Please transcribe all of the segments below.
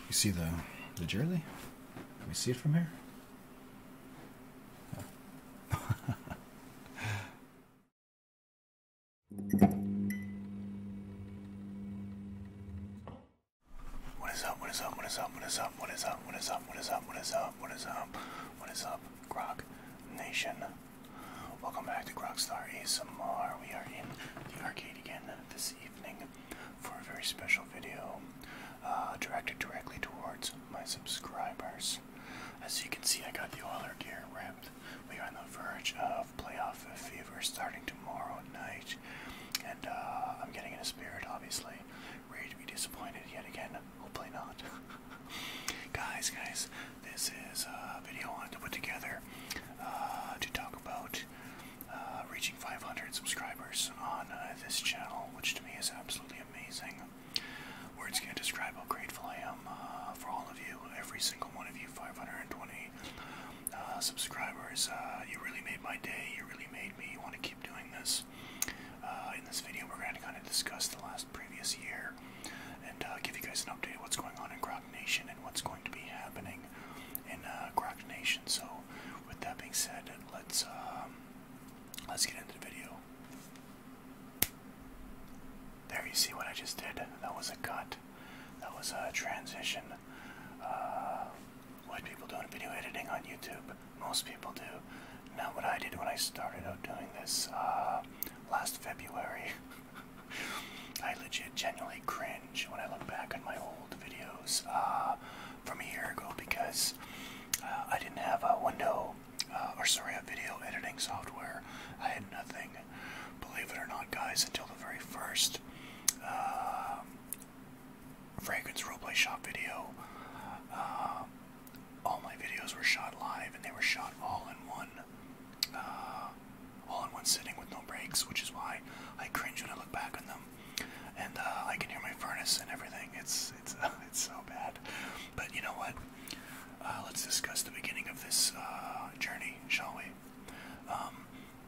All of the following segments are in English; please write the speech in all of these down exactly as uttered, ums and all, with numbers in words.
You see the the jersey? Can we see it from here? What is up, what is up, what is up, what is up, what is up, what is up, what is up, what is up, what is up, what is up, Grok Nation? Welcome back to Grokstar A S M R. We are in the arcade again this evening for a very special video uh, directed directly towards my subscribers. As you can see, I got the Oiler gear ripped. We are on the verge of playoff fever starting tomorrow night, and uh, I'm getting in a spirit, obviously. Ready to be disappointed yet again. Hopefully not. guys, guys, this is a video I wanted to put together uh, to talk about uh, reaching five hundred subscribers on uh, this channel, which to me is absolutely amazing. Words can't describe how grateful I am uh, for all of you, every single one of you, five hundred twenty uh, subscribers. Uh, you really made my day. You really made me want to keep doing this. Uh, in this video, we're going to kind of discuss the last previous year and uh, give you guys an update of what's going on in Grok Nation and what's going to be happening in uh, Grok Nation. So, with that being said, let's um, let's get into the video. There, you see what I just did? That was a cut. That was a transition. Uh, what people do in video editing on YouTube, most people do. Not what I did when I started out doing this uh, last February. I legit genuinely cringe when I look back on my old videos uh, from a year ago because uh, I didn't have a window, uh, or sorry, a video editing software. I had nothing. Believe it or not, guys, until the very first uh, Fragrance Roleplay Shop video, uh, all my videos were shot live, and they were shot all in one, uh, all in one sitting with no breaks, which is why I cringe when I look back on them. And uh, I can hear my furnace and everything. It's it's uh, it's so bad. But you know what? Uh, let's discuss the beginning of this uh, journey, shall we? Um,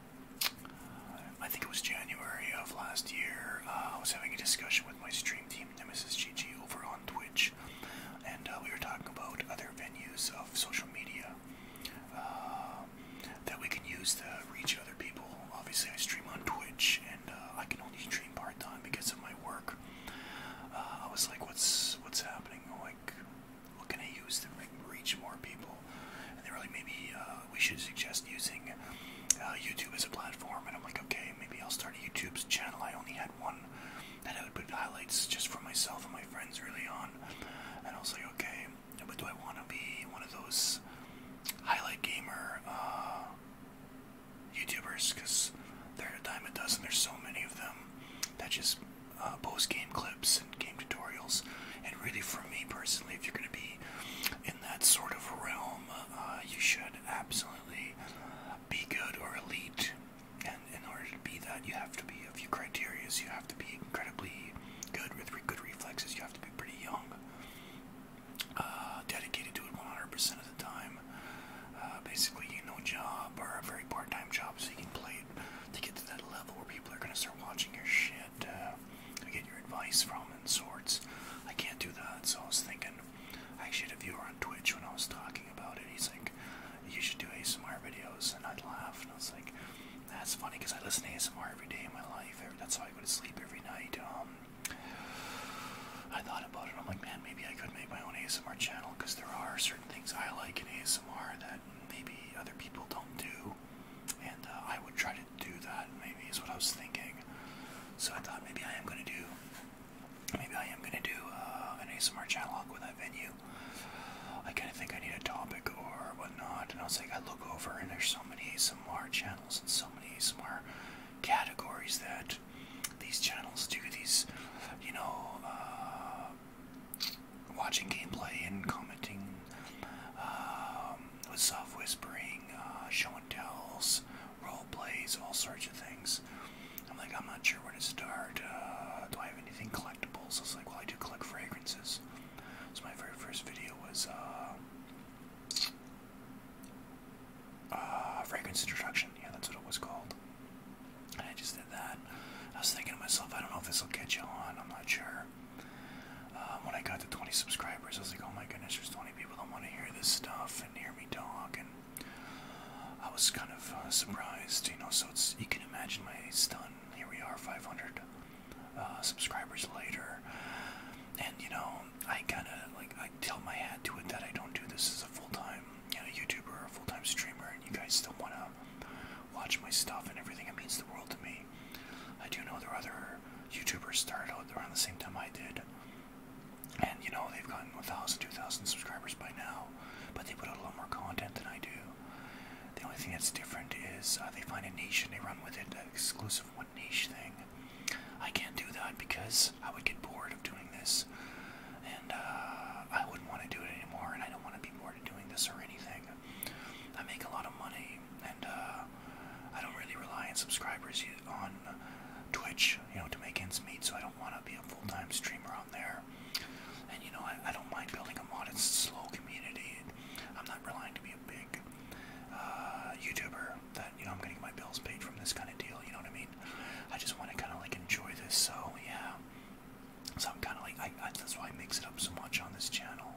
I think it was January of last year. Uh, I was having a discussion with my stream team, Nemesis G G, over on Twitch, and uh, we were talking about other venues of social media uh, that we can use to reach other people. Obviously, I stream on Twitch, and uh, I can only stream part-time because of my work. Uh, I was like, what's what's happening? Like, what can I use to make, reach more people? And they were like, maybe uh, we should suggest using uh, YouTube as a platform. And I'm like, okay, maybe I'll start a YouTube channel. I only had one that I would put highlights just for myself and my friends really on. And I was like, okay, but do I want to be one of those highlight gamer uh, YouTubers? Because they're a dime a dozen. There's so many of them that just uh, post game clips and game tutorials. And really, for me personally, if you're going to be in that sort of realm, uh, you should absolutely be good or elite. And in order to be that, you have to be a few criteria. You have to be incredibly good with re good reflexes. You have to be pretty young, uh, dedicated to it one hundred percent of the time. Uh, basically, you know, job or a very part-time job, so you can play it to get to that level where people are going to start watching your shit, uh, to get your advice from and sorts. I can't do that, so I was thinking, I actually had a viewer on Twitch when I was talking about it. He's like, you should do A S M R videos, and I'd laugh, and I was like, that's funny, because I listen to A S M R every day in my life. That's how I go to sleep every night. Um, I thought about it, I'm like, man, maybe I could make my own A S M R channel, because there are certain things I like in A S M R that maybe other people don't do, and uh, I would try to do that, maybe is what I was thinking. So I thought maybe I am going to do, maybe I am going to do uh, an A S M R channel. I'll go with that venue. I kind of think I need a topic or whatnot, and I was like, I look over, and there's so many A S M R channels and so many A S M R categories that these channels do, these, you know, uh, watching gameplay and commenting, um, with soft whispering, uh, show and tells, role plays, all sorts of things. I'm like, I'm not sure where to start. Uh, do I have anything collectibles? I was like, well, I do collect fragrances. So my very first video was uh, uh, fragrance introduction. Yeah, that's what it was called. And I just did that. I was thinking to myself, I don't know if this will catch on. I'm not sure. subscribers. I was like, oh my goodness, there's so many people that want to hear this stuff and hear me talk, and I was kind of uh, surprised, you know. So it's, you can imagine my stun. Here we are, five hundred uh, subscribers later, and you know, I kind of like I tilt my hat to it that I don't do this as a full-time, you know, YouTuber or a full-time streamer, and you guys still want to watch my stuff and everything. It means the world to me. I do know there are other YouTubers started out around the same time I did, and you know, they've gotten one thousand, two thousand subscribers by now, but they put out a lot more content than I do. The only thing that's different is uh, they find a niche and they run with it, an exclusive one niche thing. I can't do that because I would get bored of doing this, and uh, I wouldn't want to do it anymore, and I don't want to be bored of doing this or anything. I make a lot of money, and uh, I don't really rely on subscribers on Twitch, you know, to make ends meet, so I don't want to be a full-time streamer on there. And you know, I, I don't mind building a modest, slow community. I'm not relying to be a big uh, YouTuber that, you know, I'm going to get my bills paid from this kind of deal, you know what I mean? I just want to kind of like enjoy this, so yeah. So I'm kind of like, I, I, that's why I mix it up so much on this channel.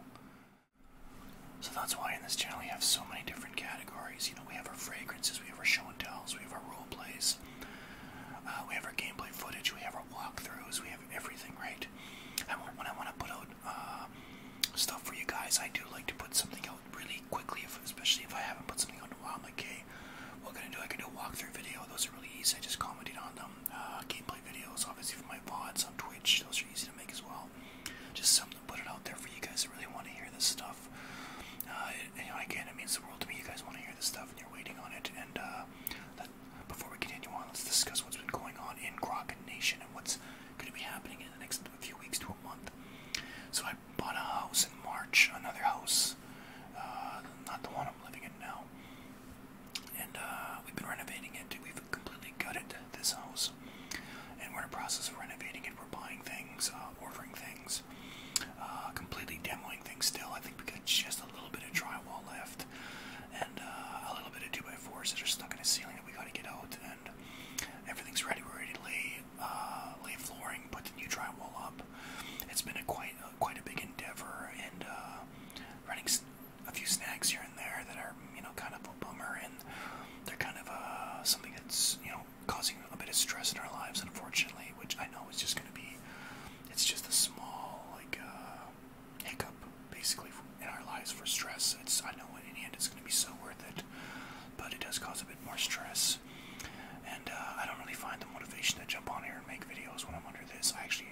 So that's why in this channel we have so many different categories. You know, we have our fragrances, we have our show and tells, we have our role plays, uh, we have our gameplay footage, we have our walkthroughs, we have everything, right? And when I want to put out uh, stuff for you guys, I do like to put something out really quickly, if, especially if I haven't put something out in a while. I'm like, hey, what can I do? I can do a walkthrough video. Those are really easy. I just commented on them. Uh, gameplay videos, obviously for my V O Ds on Twitch, those are easy to make as well. Just something to put it out there for you guys that really want to hear this stuff. Uh, it, you know, again, it means the world to me. You guys want to hear this stuff, and you're waiting on it. And uh, that, before we continue on, let's discuss what's been going on in Grokken Nation and what's going to be happening in the next few weeks to a month. So I bought a house in March, another house, uh, not the one I'm living in now. And uh, we've been renovating it. We've completely gutted this house, and we're in the process of renovating it. We're buying things, uh, ordering things, uh, completely demoing things still. I think we got just a little bit of drywall left, and uh, a little bit of two by fours that are stuck in the ceiling that we got to get out, and everything's ready. We're ready to lay, uh, lay flooring, put the new drywall up. It's been a quite, uh, quite a big endeavor, and uh, running a few snags here and there that are, you know, kind of a bummer, and they're kind of uh, something that's, you know, causing a bit of stress in our lives, unfortunately, which I know is just going to be, it's just a small, like, uh, hiccup, basically, in our lives for stress. It's, I know in the end it's going to be so worth it, but it does cause a bit more stress, and uh, I don't really find the motivation to jump on here and make videos when I'm under this. I actually,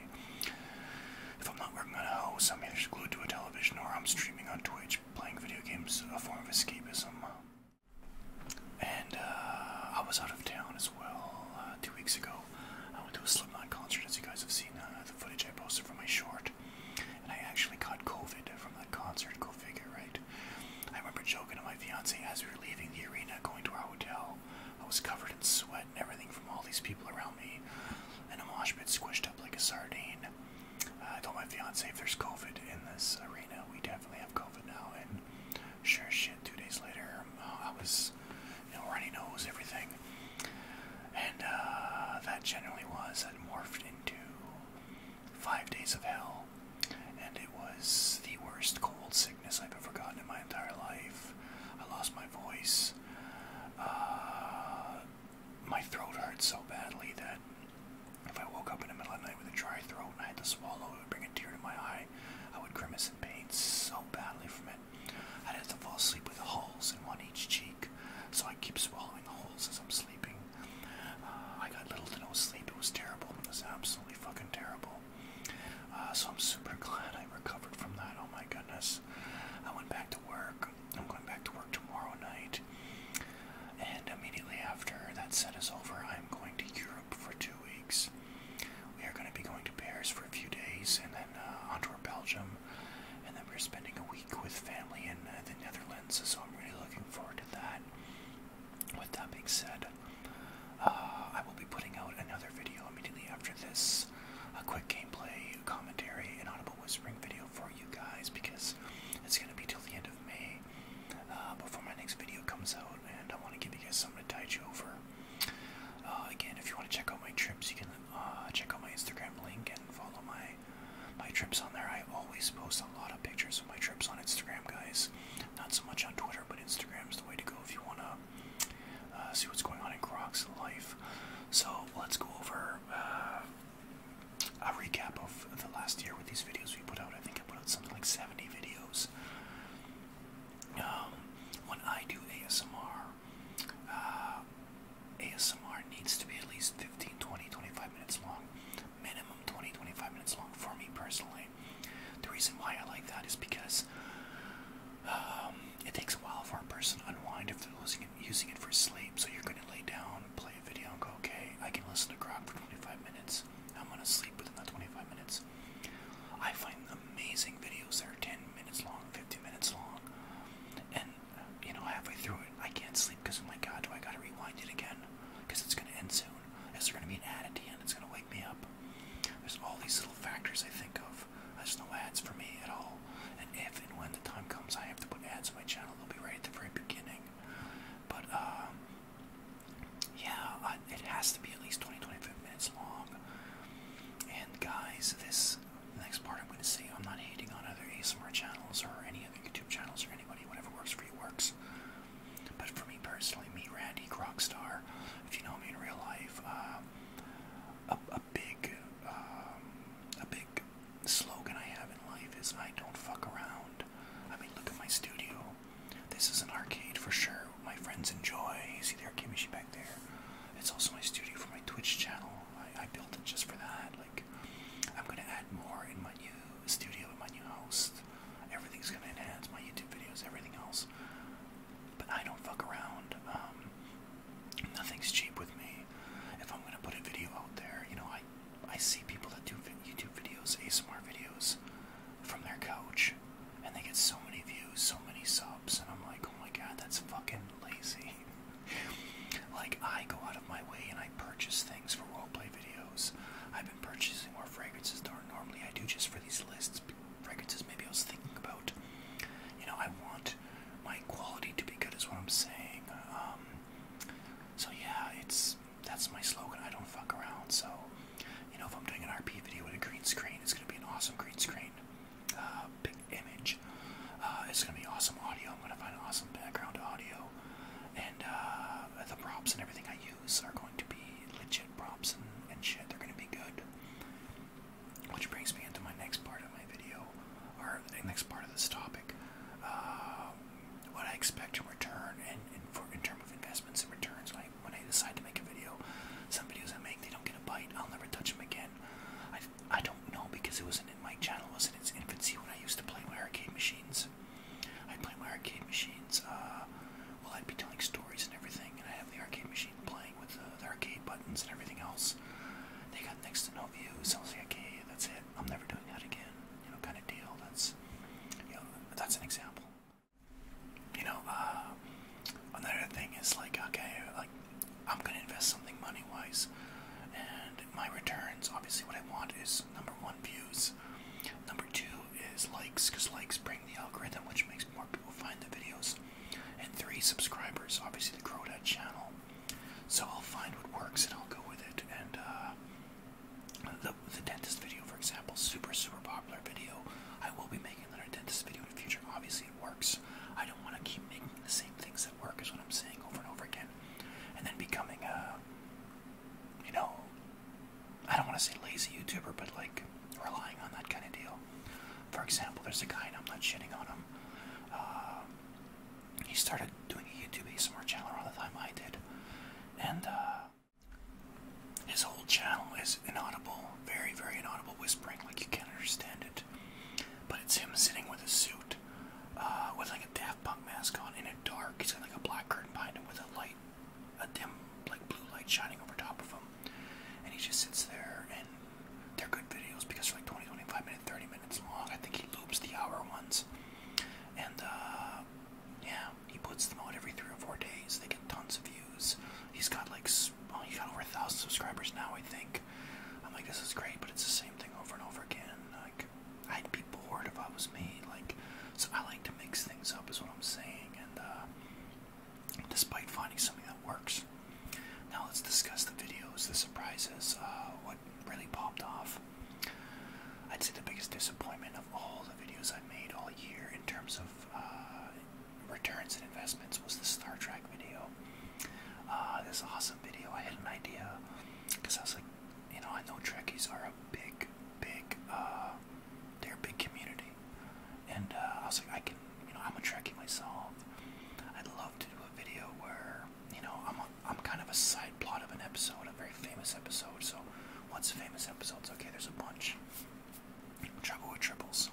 if I'm not working on a house, I'm either glued to a television or I'm streaming on Twitch, playing video games, a form of escapism. And uh, I was out of town as well uh, two weeks ago. I went to a Slipknot concert, as you guys have seen uh, the footage I posted from my short. And I actually caught COVID from that concert, go figure, right? I remember joking to my fiance as we were leaving the arena, going to our hotel. I was covered in sweat and everything from all these people around me, and a mosh pit squished up like a sardine. Uh, I told my fiance, if there's COVID in this arena, we definitely have that is because um, it takes a while for a person to unwind if they're using it, using it for sleep. So you're going to lay down, play a video, and go, okay, I can listen to Grok for twenty-five minutes. I'm going to sleep within that twenty-five minutes. I find amazing videos that are ten minutes long, fifteen minutes long, and, you know, halfway through it, I can't sleep because, oh my god, do I got to rewind it again? Because it's going to end soon. Is there going to be an ad at the end? It's going to wake me up. There's all these little factors I think of. There's no ads for me at all. And if and when the time comes I have to put ads on my channel, they'll be right at the very beginning. But, um, yeah, I, it has to be at least twenty to twenty-five minutes long. And guys, this next part I'm going to say, I'm not hating on other A S M R channels or any other YouTube channels or anybody. Whatever works for you works. But for me personally, me, Randy Crockstar, if you know me in real life, uh, a, a big, um, a big slogan I have in life is I don't fuck around. I mean, look at my studio. This is an arcade for sure. My friends enjoy. You see the arcade machine back there. It's also my studio for my Twitch channel. I, I built it just for that. Like, I'm gonna add more in my new studio, in my new house. Everything's gonna enhance my YouTube videos, everything else. But I don't fuck around. Um, nothing's cheap with me. If I'm gonna put a video out there, you know, I I see people that do YouTube videos, A S M R videos, from their couch, and they get so many views, so many subs, and I'm like, oh my god, that's fucking lazy. Like, I go out of my way and I purchase things for roleplay videos. I've been purchasing more fragrances than normally I do just for these lists. Fragrances maybe I was thinking about. You know, I want my quality to be good is what I'm saying. Um, so yeah, it's that's my slogan. I don't fuck around. So, you know, if I'm doing an R P video with a green screen, it's going to be an awesome green screen. Uh, big image. Uh, it's going to be awesome audio. I'm going to find awesome background audio. And uh, the props and everything I use are going to be legit props and, and shit. They're going to be good. Which brings me into my next part of my video, or the next part of this topic. Uh, what I expect in return, and, and for in terms of investments and returns, when I, when I decide to make a video. Some videos I make, they don't get a bite. I'll never touch them again. I, I don't know, because it wasn't in my channel, it was in its infancy when I used to play my arcade machines. I'd play my arcade machines, uh, well, I'd be telling stories and everything, and I have the arcade machine playing with the, the arcade buttons and everything else. They got next to no views. I was like, okay, that's it. I'm never doing that again. You know, kind of deal. That's, you know, that's an example. You know, uh, another thing is like, okay, like, I'm gonna invest something money-wise, and my returns, obviously what I want is, number one, views. Number two is likes, because likes bring the algorithm, which makes more people find the videos. And three, subscribers, obviously to grow that channel. So I'll find what works and I'll go with it. And uh, the, the dentist video, for example, super, super popular video. I will be making another dentist video in the future. Obviously it works. I don't want to keep making the same things that work, is what I'm saying, over and over again. And then becoming a, you know, I don't want to say lazy YouTuber, but like relying on that kind of deal. For example, there's a guy, and I'm not shitting on him. Uh, he started doing a YouTube A S M R channel around the time I did, and uh, his whole channel is inaudible, very, very inaudible whispering, like you can't understand it. But it's him sitting with a suit, uh, with like a Daft Punk mask on, in a dark. He's got like a black curtain behind him with a light, a dim, like blue light shining over top of him, and he just sits there. And they're good videos because they're like twenty, twenty-five minutes, thirty minutes long. I think he loops the hour ones, and uh, yeah, he puts them out every three or four days. They get tons of views. He's got like, oh, he got over a thousand subscribers now, I think. I'm like, this is great, but it's the same thing over and over again. Like, I'd be bored if I was me. Like, so I like to mix things up, is what I'm saying. And uh, despite finding something that works. Now let's discuss the videos, the surprises, uh, what really popped off. I'd say the biggest disappointment of all the videos I made all year in terms of uh, returns and investments was the Star Trek video. Uh, this awesome video. I had an idea, because I was like, you know, I know Trekkies are a big, big, uh, they're a big community. And uh, I was like, I can, you know, I'm a Trekkie myself. I'd love to do a video where, you know, I'm a, I'm kind of a side plot of an episode, a very famous episode. So, what's famous episodes? Okay, there's a bunch. Trouble with Triples.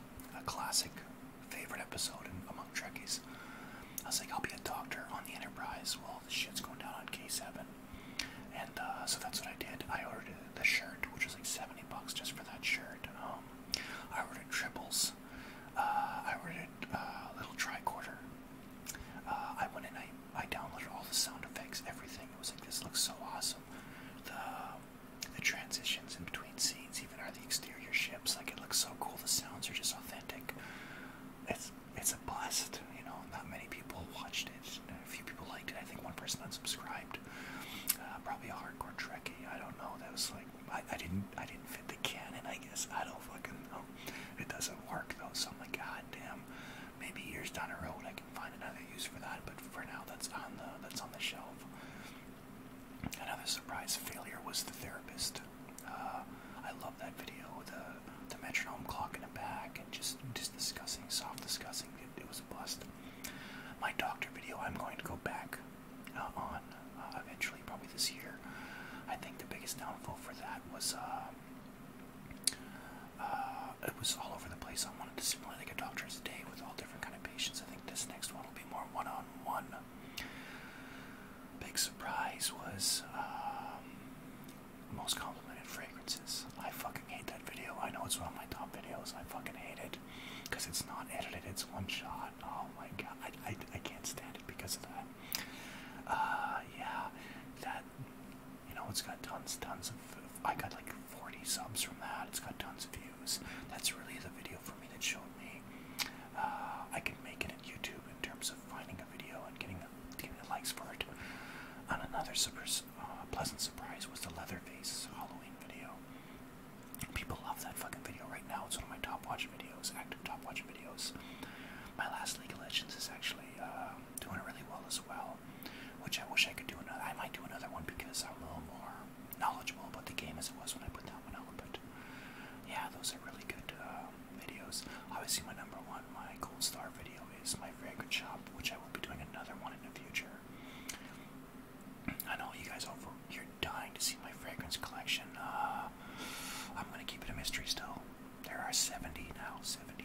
it's it's a bust. You know, not many people watched it. A few people liked it. I think one person unsubscribed. Uh, probably a hardcore Trekkie. I don't know. That was like I, I didn't I didn't fit the canon. I guess I don't fucking know. It doesn't work though. So I'm like, god damn. Maybe years down the road I can find another use for that. But for now, that's on the that's on the shelf. Another surprise failure was The Therapist. Uh, I love that video. The the metronome clock in the back and just just discussing, soft discussing. It, it was a bust. My doctor video, I'm going to go back uh, on uh, eventually, probably this year. I think the biggest downfall for that was uh, uh, it was all over the place. I wanted to simulate like a doctor's day with all different kind of patients. I think this next one will be more one-on-one. Big surprise was um, most complimented fragrances. I fucking hate that video. I know it's one of my top videos. I fucking hate it because it's not edited. It's one shot. Oh my god, I, I, I can't stand it because of that. Uh, yeah, that, you know, it's got tons, tons of, I got like forty subs from that. It's got tons of views. That's really the video for me that showed me uh, I can make it in YouTube in terms of finding a video and getting the, getting the likes for it. And another super, uh, pleasant surprise was the Leatherface Halloween video. People love that fucking video right now. It's one of my top watch videos, active top watch videos. My last League of Legends is actually uh, doing really well as well, which I wish I could do another. I might do another one because I'm a little more knowledgeable about the game as it was when I put that one out. But yeah, those are really good uh, videos. Obviously, my number one, my gold star video is my fragrance shop, which I will be doing another one in the future. I know you guys over you're dying to see my fragrance collection. Uh, I'm gonna keep it a mystery still. There are seventy now, seventy